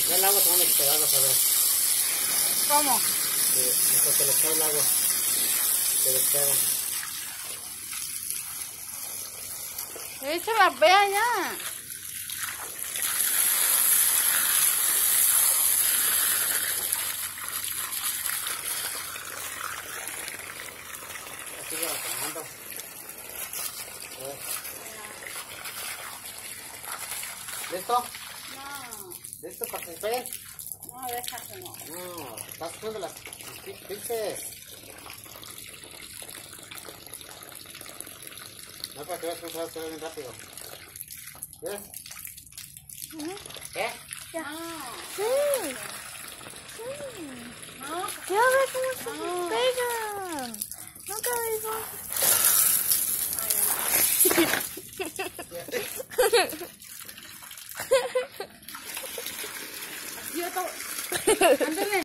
Ya el agua te van a esperar, vas a ver. ¿Cómo? Sí, porque le cae el agua. Se despega. Echa la vea ya. Así lo tomando. ¿Listo? No, ¿Listo para que se peguen? no, déjaselo. No, estás haciendo las pinches. No, para que veas cómo se va a hacer bien rápido. ¿Ves? ¿Qué? Sí. No. Ya ves cómo se pegan. Nunca dijo. Así yo todo. Ándale.